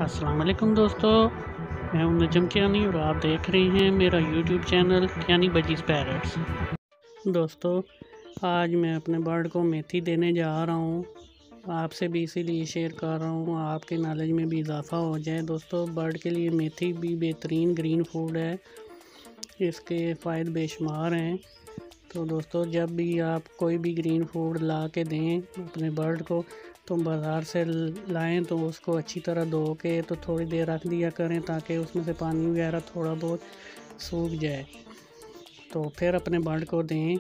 अस्सलाम वालेकुम दोस्तों, मैं हूं नजम कियानी और आप देख रहे हैं मेरा YouTube channel Kiyani budgies parrots. दोस्तों, आज मैं अपने बर्ड को मेथी देने जा रहा हूं। आपसे भी इसीलिए शेयर कर रहा हूं, आपके नॉलेज में भी इजाफ़ा हो जाए। दोस्तों, बर्ड के लिए मेथी भी बेहतरीन ग्रीन फूड है, इसके फ़ायदे बेशुमार हैं। तो दोस्तों, जब भी आप कोई भी ग्रीन फूड ला के दें अपने बर्ड को, तो बाज़ार से लाएं तो उसको अच्छी तरह धो के तो थोड़ी देर रख दिया करें, ताकि उसमें से पानी वगैरह थोड़ा बहुत सूख जाए, तो फिर अपने बर्ड को दें।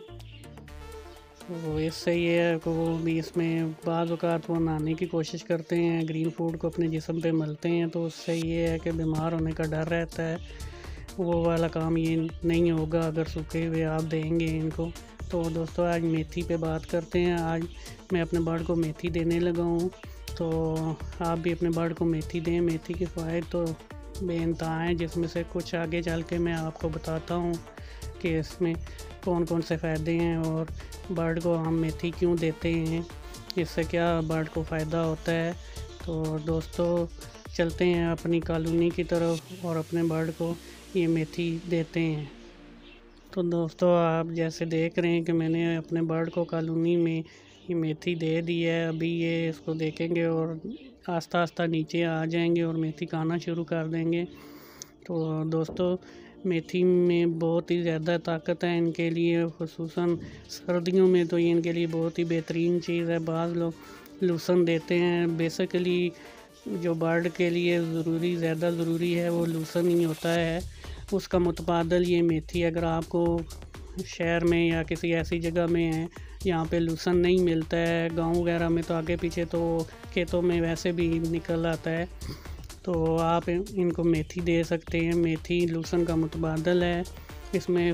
तो इससे ये है कि वो भी इसमें बाज़ औक़ात वो नहाने की कोशिश करते हैं, ग्रीन फूड को अपने जिस्म पे मलते हैं, तो उससे ये है कि बीमार होने का डर रहता है। वो वाला काम ये नहीं होगा अगर सूखे हुए आप देंगे इनको। तो दोस्तों, आज मेथी पे बात करते हैं। आज मैं अपने बर्ड को मेथी देने लगा हूँ, तो आप भी अपने बर्ड को मेथी दें। मेथी के फ़ायदे तो बेइंतहा हैं, जिसमें से कुछ आगे चल के मैं आपको बताता हूँ कि इसमें कौन कौन से फ़ायदे हैं और बर्ड को हम मेथी क्यों देते हैं, इससे क्या बर्ड को फ़ायदा होता है। तो दोस्तों, चलते हैं अपनी कॉलोनी की तरफ और अपने बर्ड को ये मेथी देते हैं। तो दोस्तों, आप जैसे देख रहे हैं कि मैंने अपने बर्ड को कॉलोनी में ये मेथी दे दी है। अभी ये इसको देखेंगे और आस्ता आस्ता नीचे आ जाएंगे और मेथी खाना शुरू कर देंगे। तो दोस्तों, मेथी में बहुत ही ज़्यादा ताकत है इनके लिए, ख़ुसूसन सर्दियों में तो ये इनके लिए बहुत ही बेहतरीन चीज़ है। बाज़ लोग लूसन देते हैं, बेसिकली जो बर्ड के लिए ज़्यादा ज़रूरी है वो लूसन ही होता है। उसका मुतबादल ये मेथी, अगर आपको शहर में या किसी ऐसी जगह में है जहाँ पे लूसन नहीं मिलता है, गांव वगैरह में तो आगे पीछे तो खेतों में वैसे भी निकल आता है, तो आप इनको मेथी दे सकते हैं। मेथी लूसन का मुतबादल है। इसमें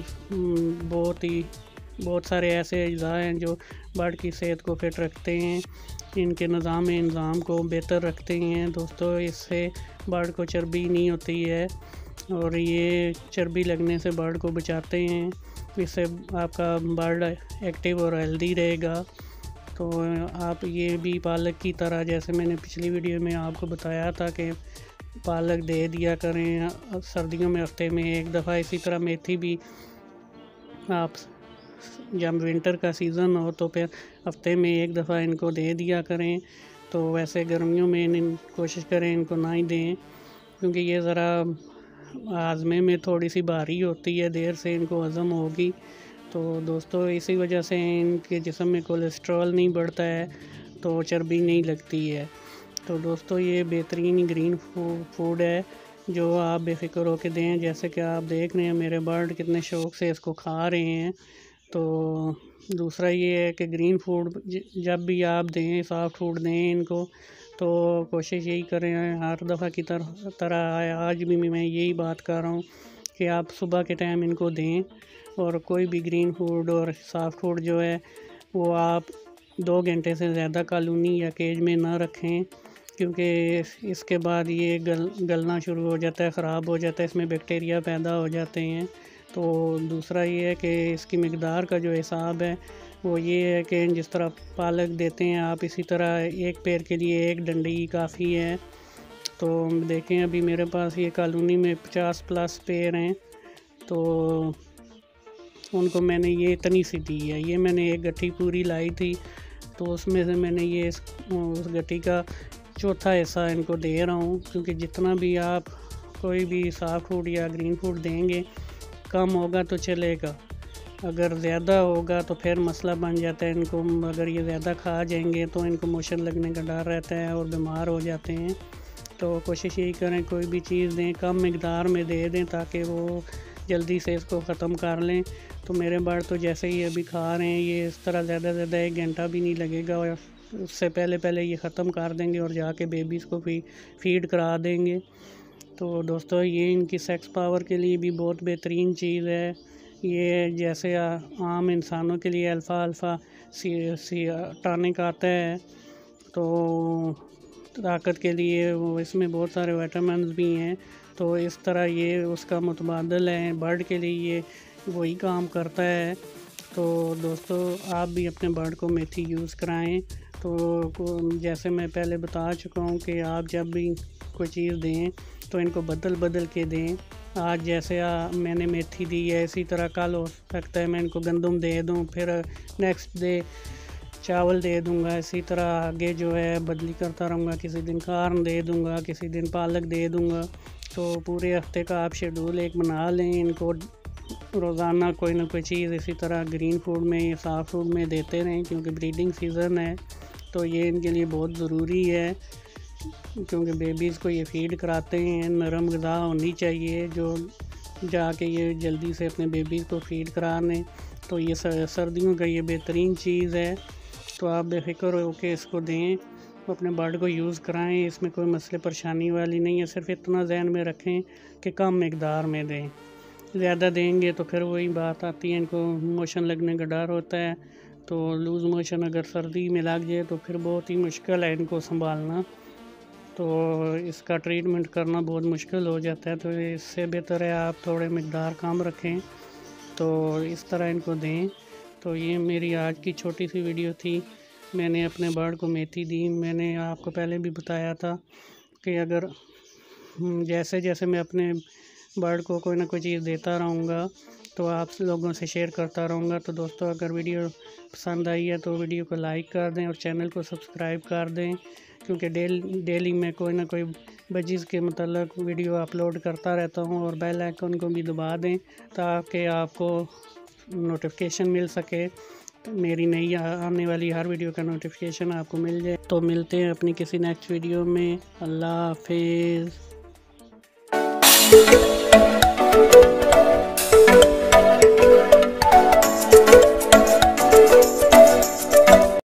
बहुत सारे ऐसे अज़ा हैं जो बर्ड की सेहत को फिट रखते हैं, इनके निज़ाम को बेहतर रखते हैं। दोस्तों, इससे बर्ड को चर्बी नहीं होती है और ये चर्बी लगने से बर्ड को बचाते हैं। इससे आपका बर्ड एक्टिव और हेल्दी रहेगा। तो आप ये भी पालक की तरह, जैसे मैंने पिछली वीडियो में आपको बताया था कि पालक दे दिया करें सर्दियों में हफ्ते में एक दफ़ा। इसी तरह मेथी भी आप जब विंटर का सीज़न हो तो फिर हफ्ते में एक दफ़ा इनको दे दिया करें। तो वैसे गर्मियों में कोशिश करें इनको ना ही दें, क्योंकि ये ज़रा हाजमे में थोड़ी सी भारी होती है, देर से इनको हज़म होगी। तो दोस्तों, इसी वजह से इनके जिस्म में कोलेस्ट्रॉल नहीं बढ़ता है, तो चर्बी नहीं लगती है। तो दोस्तों, ये बेहतरीन ग्रीन फूड है जो आप बेफ़िक्र होकर दें। जैसे कि आप देख रहे हैं मेरे बर्ड कितने शौक़ से इसको खा रहे हैं। तो दूसरा ये है कि ग्रीन फूड जब भी आप दें, सॉफ्ट फूड दें इनको, तो कोशिश यही करें हर दफ़ा की तरह आज भी मैं यही बात कर रहा हूँ कि आप सुबह के टाइम इनको दें। और कोई भी ग्रीन फूड और सॉफ्ट फूड जो है वो आप 2 घंटे से ज़्यादा कॉलोनी या केज में ना रखें, क्योंकि इसके बाद ये गलना शुरू हो जाता है, ख़राब हो जाता है, इसमें बैक्टीरिया पैदा हो जाते हैं। तो दूसरा ये है कि इसकी मिक़दार का जो हिसाब है वो ये है कि जिस तरह पालक देते हैं आप, इसी तरह एक पेड़ के लिए एक डंडी काफ़ी है। तो देखें, अभी मेरे पास ये कॉलोनी में 50+ पेड़ हैं, तो उनको मैंने ये इतनी सी दी है। ये मैंने एक गट्ठी पूरी लाई थी, तो उसमें से मैंने ये उस गट्ठी का चौथा हिस्सा इनको दे रहा हूँ, क्योंकि जितना भी आप कोई भी सॉफ्ट फूड या ग्रीन फूड देंगे, कम होगा तो चलेगा, अगर ज़्यादा होगा तो फिर मसला बन जाता है इनको। अगर ये ज़्यादा खा जाएंगे तो इनको मोशन लगने का डर रहता है और बीमार हो जाते हैं। तो कोशिश यही करें कोई भी चीज़ दें कम मिक़दार में दे दें, ताकि वो जल्दी से इसको ख़त्म कर लें। तो मेरे बर्ड तो जैसे ही अभी खा रहे हैं, ये इस तरह ज़्यादा 1 घंटा भी नहीं लगेगा और उससे पहले ये ख़त्म कर देंगे और जाके बेबीज़ को फीड करा देंगे। तो दोस्तों, ये इनकी सेक्स पावर के लिए भी बहुत बेहतरीन चीज़ है। ये जैसे आम इंसानों के लिए अल्फ़ा टॉनिक आता है, तो ताकत के लिए वो इसमें बहुत सारे विटामिन्स भी हैं, तो इस तरह ये उसका मुतबादल है। बर्ड के लिए ये वही काम करता है। तो दोस्तों, आप भी अपने बर्ड को मेथी यूज़ कराएं। तो जैसे मैं पहले बता चुका हूँ कि आप जब भी कोई चीज़ दें तो इनको बदल बदल के दें। आज जैसे मैंने मेथी दी है, इसी तरह कल हो सकता है मैं इनको गंदम दे दूँ, फिर नेक्स्ट डे चावल दे दूँगा। इसी तरह आगे जो है बदली करता रहूँगा, किसी दिन कार्न दे दूँगा, किसी दिन पालक दे दूँगा। तो पूरे हफ्ते का आप शेड्यूल एक बना लें, इनको रोज़ाना कोई ना कोई चीज़ इसी तरह ग्रीन फूड में या सॉफ्ट फूड में देते रहें, क्योंकि ब्रीडिंग सीज़न है तो ये इनके लिए बहुत ज़रूरी है। क्योंकि बेबीज़ को ये फीड कराते हैं, नरम ग़िज़ा होनी चाहिए जो जाके ये जल्दी से अपने बेबीज़ को फीड करा लें। तो ये सर्दियों का ये बेहतरीन चीज़ है, तो आप बेफिक्र हो के इसको दें, अपने बर्ड को यूज़ कराएं। इसमें कोई मसले परेशानी वाली नहीं है, सिर्फ इतना जहन में रखें कि कम मकदार में दें। ज़्यादा देंगे तो फिर वही बात आती है, इनको मोशन लगने का डर होता है। तो लूज़ मोशन अगर सर्दी में लग जाए तो फिर बहुत ही मुश्किल है इनको संभालना, तो इसका ट्रीटमेंट करना बहुत मुश्किल हो जाता है। तो इससे बेहतर है आप थोड़े मकदार कम रखें, तो इस तरह इनको दें। तो ये मेरी आज की छोटी सी वीडियो थी। मैंने अपने बर्ड को मेथी दी। मैंने आपको पहले भी बताया था कि अगर जैसे जैसे मैं अपने बर्ड को कोई ना कोई चीज़ देता रहूँगा तो आप लोगों से शेयर करता रहूँगा। तो दोस्तों, अगर वीडियो पसंद आई है तो वीडियो को लाइक कर दें और चैनल को सब्सक्राइब कर दें, क्योंकि डेली मैं कोई ना कोई बजीज़ के मतलब वीडियो अपलोड करता रहता हूँ। और बेल आइकन को भी दबा दें ताकि आपको नोटिफिकेशन मिल सके, मेरी नई आने वाली हर वीडियो का नोटिफिकेशन आपको मिल जाए। तो मिलते हैं अपनी किसी नेक्स्ट वीडियो में। अल्लाह हाफिज़।